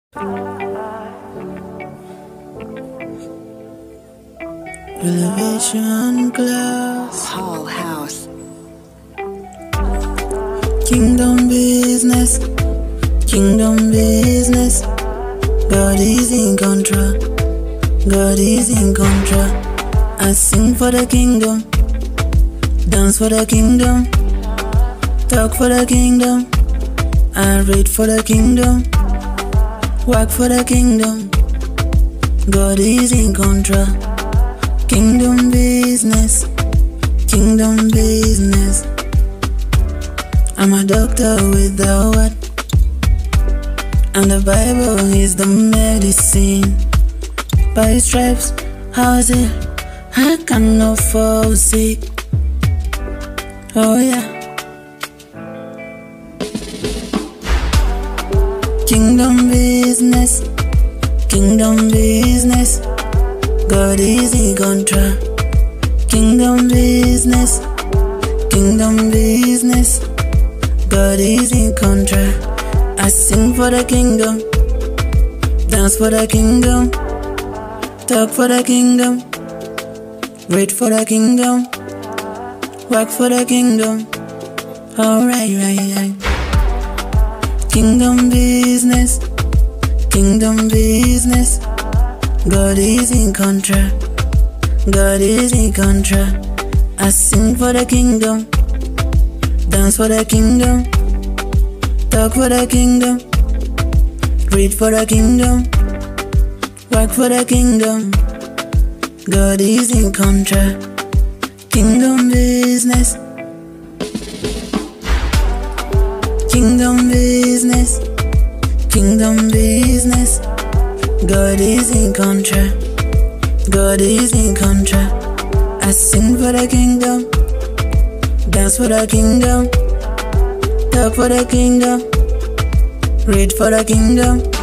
Elevation class, Whole house. kingdom business, kingdom business. God is in control, God is in control. I sing for the kingdom, dance for the kingdom, talk for the kingdom. I read for the kingdom, work for the kingdom. God is in control. Kingdom business, kingdom business. I'm a doctor with the word, and the Bible is the medicine. By His stripes, how's it? I cannot fall sick. Oh yeah. Kingdom business, kingdom business. God is in control. Kingdom business, kingdom business. God is in control. I sing for the kingdom, dance for the kingdom, talk for the kingdom, read for the kingdom, work for the kingdom. Alright, right. Kingdom business, kingdom business. God is in control, God is in control. I sing for the kingdom, dance for the kingdom, talk for the kingdom, read for the kingdom, work for the kingdom. God is in control. Kingdom business, kingdom business, kingdom business. God is in control, God is in control. I sing for the kingdom, dance for the kingdom, talk for the kingdom, read for the kingdom,